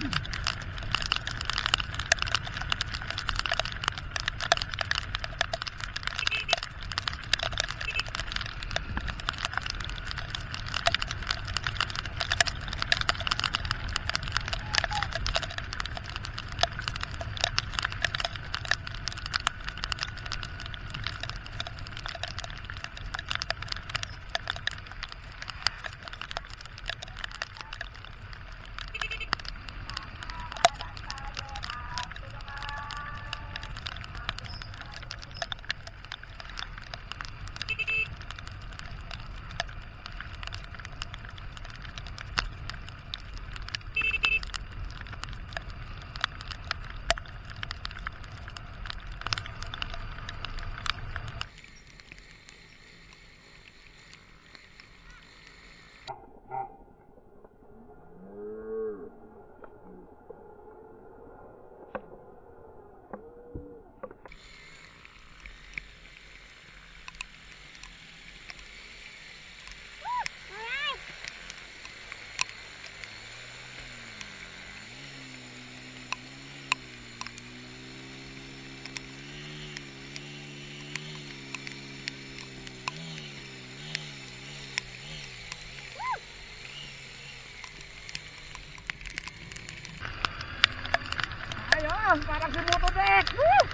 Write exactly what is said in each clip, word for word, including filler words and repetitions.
Parang si Motodek. Woo!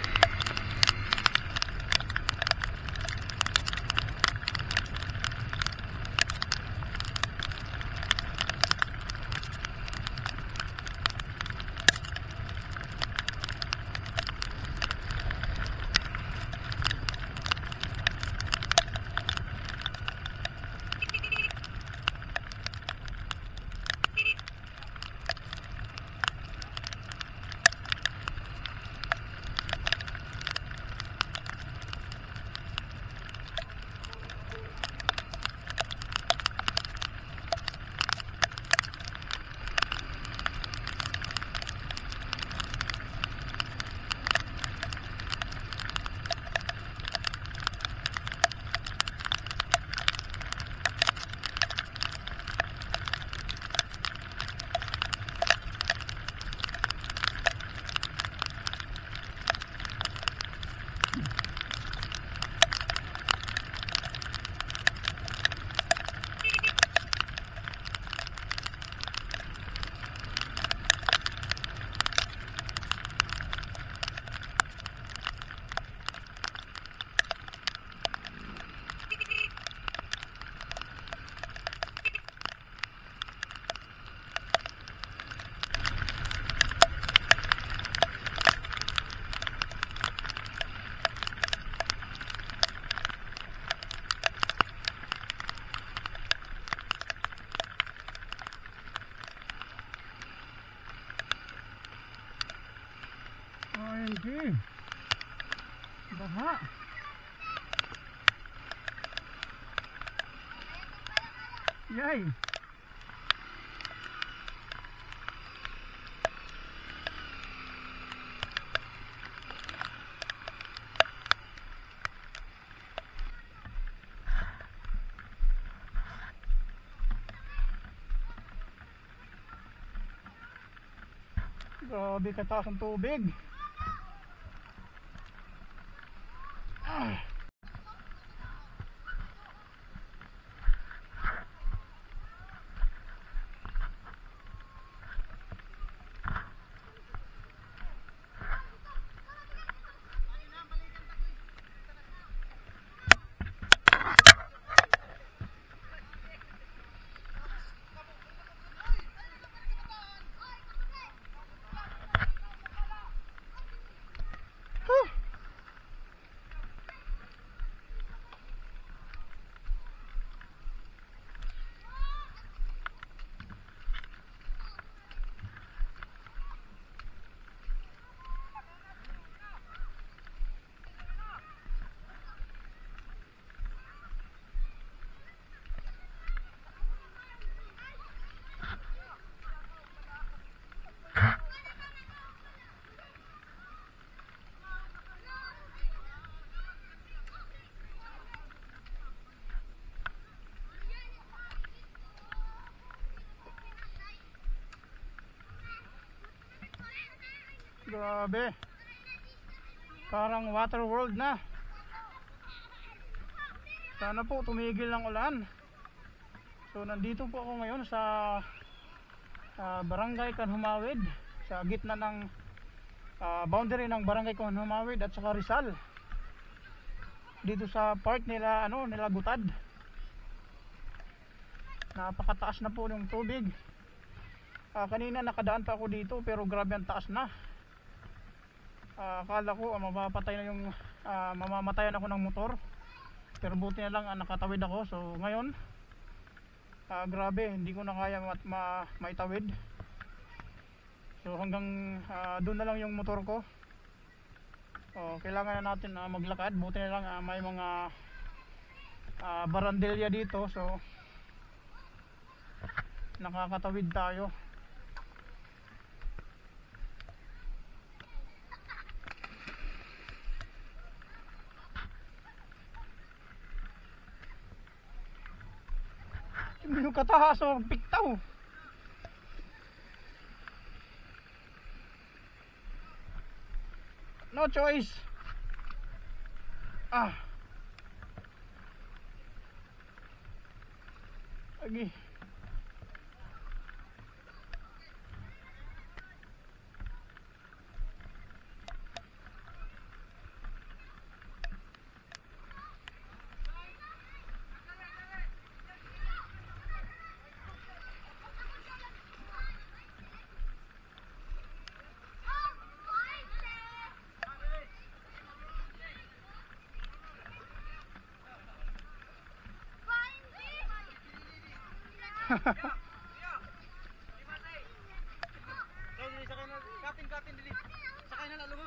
O M G, baha. Yay. Grabe kataas ang tubig. Grabe. Parang water world na. Sana po tumigil ng ulan. So nandito po ako ngayon sa uh, Barangay Kanhumawid, sa gitna ng uh, boundary ng Barangay Kanhumawid at saka Rizal. Dito sa part nila ano, nila Gutad. Napakataas na po yung tubig. Uh, kanina nakadaan pa ako dito pero grabe ang taas na. Uh, akala ko uh, mapapatay na yung uh, mamamatayan ako ng motor. Pero buti na lang uh, nakatawid ako. So ngayon uh, grabe, hindi ko na kaya ma ma maitawid. So hanggang uh, doon na lang yung motor ko. Oh, kailangan na natin uh, maglakad. Buti na lang uh, may mga uh, barandilya dito. So nakakatawid tayo. Yung kataas o piktaw. No choice. Ah. Lagi. Katin-katin dili. Sakay na lalugod.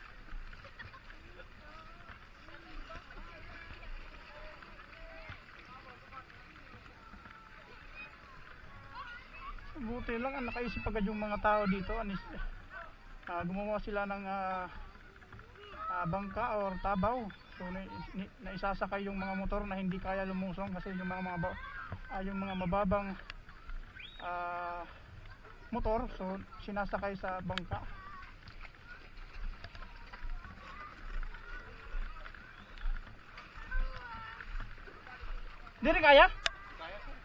Buti lang ang nakaisip agad yung mga tao dito. Anis, uh, gumawa sila ng uh, uh, bangka or tabaw. So na, na, naisasakay yung mga motor na hindi kaya lumusong kasi yung mga mga uh, yung mga mababang uh, motor, so sinasakay sa bangka. Hindi rin kaya? Kaya ko.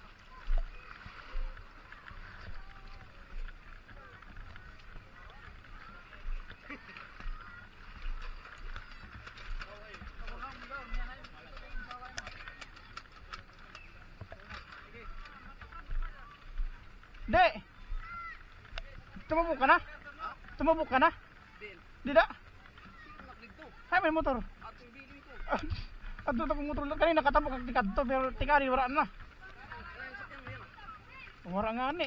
Hindi. Tumabok ka na? Tumabok ka na? Di da? Hay may motor. Ato ta motor lang kanina nakatabok ang tikad to pero tikari wala na. Wala nga ni.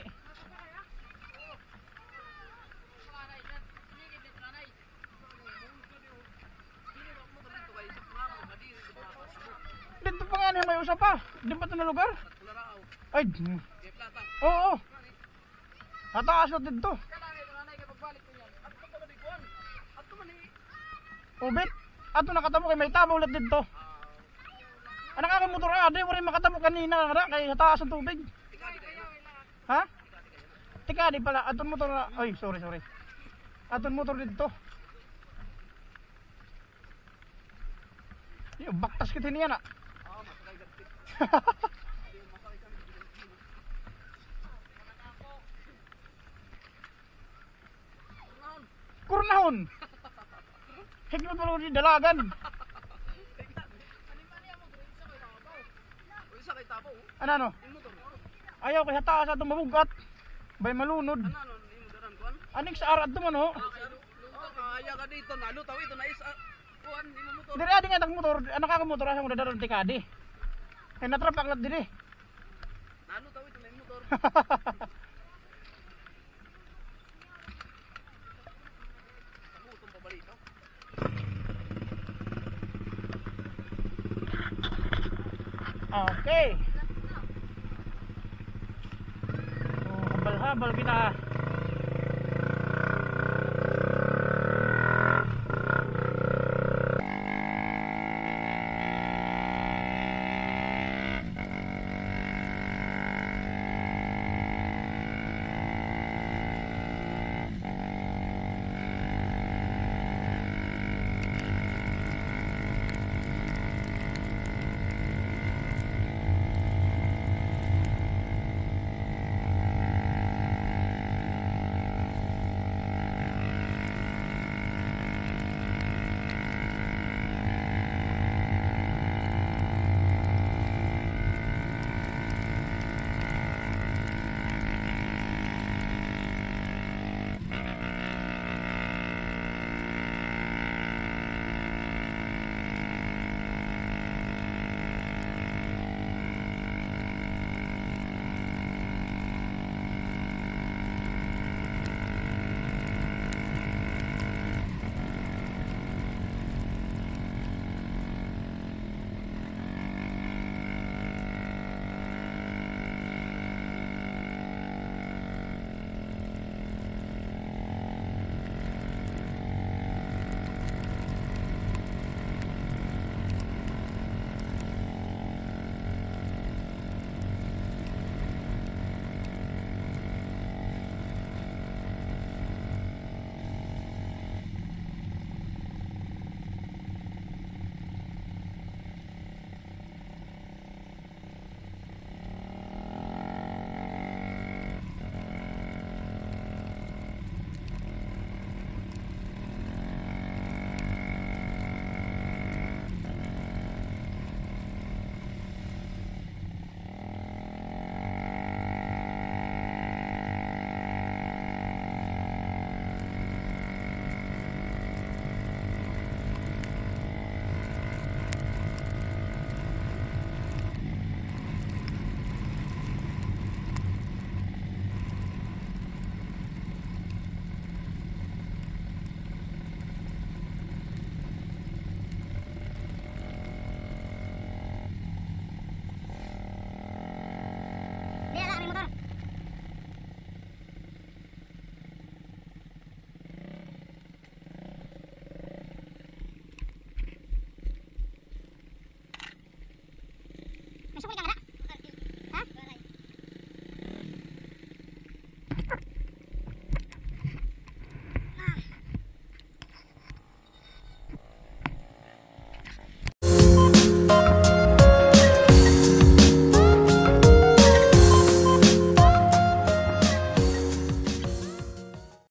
Dito pa nga niya may usap pa. Di ba ito na lugar? Ay. Oo. Oh, oh. Nataas na dito. Ubit. Ato nakatamo kay may tabo ulit dito. Anak ako motor ah, di mo rin makatamo kanina kada kay taas ang tubig. Ha? Tikadi pala aton motor na. Ay, sorry, sorry. Aton motor dito. Yung baktas kita niya na. Kurnahon. Higit mo di dalagan. Ano ano? Ayaw kay hataas atong mabugat. Bay malunod. Anik sa arad to man ho. Ayaw ka dito nalutaw ito na isa. Kuan di mo motor. Diri adi nga tag motor, anak ka motor asa mo dadaron tikadi. Kay natrapak lat diri. Nalutaw ito na motor. Okay. So, habal-habal kita.